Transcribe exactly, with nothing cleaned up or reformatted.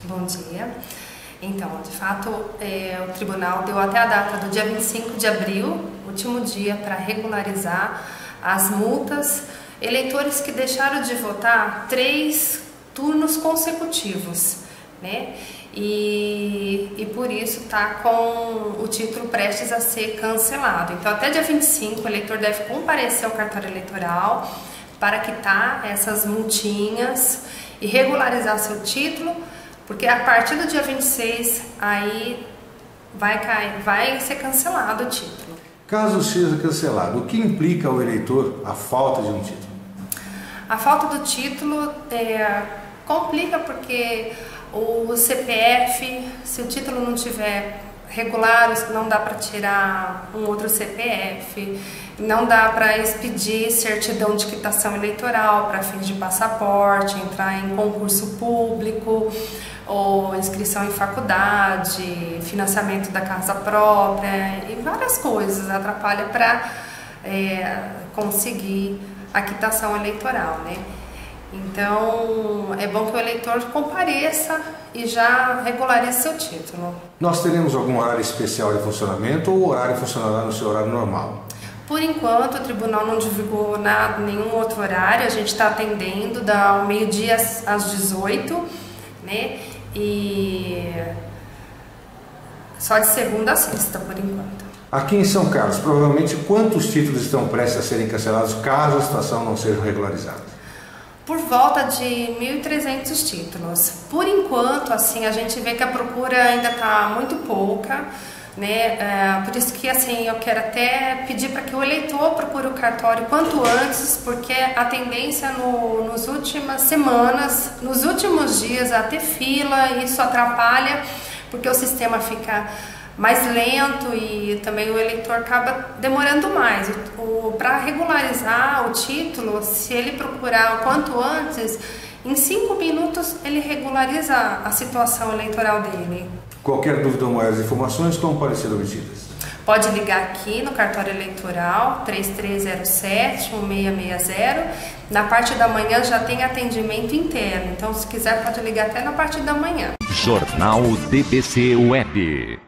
Bom dia. Então, de fato, é, o tribunal deu até a data do dia vinte e cinco de abril, último dia para regularizar as multas. Eleitores que deixaram de votar três turnos consecutivos, né? E, e por isso está com o título prestes a ser cancelado. Então, até dia vinte e cinco, o eleitor deve comparecer ao cartório eleitoral para quitar essas multinhas e regularizar seu título, porque a partir do dia vinte e seis aí vai, cair, vai ser cancelado o título. Caso seja cancelado, o que implica ao eleitor a falta de um título? A falta do título é, complica porque o C P F, se o título não tiver regular, não dá para tirar um outro C P F, não dá para expedir certidão de quitação eleitoral para fins de passaporte, entrar em concurso público, ou inscrição em faculdade, financiamento da casa própria e várias coisas atrapalha para é, conseguir a quitação eleitoral, né? Então, é bom que o eleitor compareça e já regularize seu título. Nós teremos algum horário especial de funcionamento ou o horário funcionará no seu horário normal? Por enquanto, o tribunal não divulgou nada, nenhum outro horário. A gente está atendendo da meio-dia às dezoito, né? E só de segunda a sexta, por enquanto. Aqui em São Carlos, provavelmente quantos títulos estão prestes a serem cancelados caso a situação não seja regularizada? Por volta de mil e trezentos títulos. Por enquanto, assim, a gente vê que a procura ainda está muito pouca, né? É, por isso que, assim, eu quero até pedir para que o eleitor procure o cartório quanto antes, porque a tendência no, nos últimas semanas, nos últimos dias, a ter fila, e isso atrapalha, porque o sistema fica mais lento e também o eleitor acaba demorando mais. Para regularizar o título, se ele procurar o quanto antes, em cinco minutos ele regulariza a situação eleitoral dele. Qualquer dúvida ou maiores informações, como podem ser obtidas? Pode ligar aqui no cartório eleitoral três três zero sete, um seis seis zero. Na parte da manhã já tem atendimento interno, então se quiser pode ligar até na parte da manhã. Jornal D B C Web.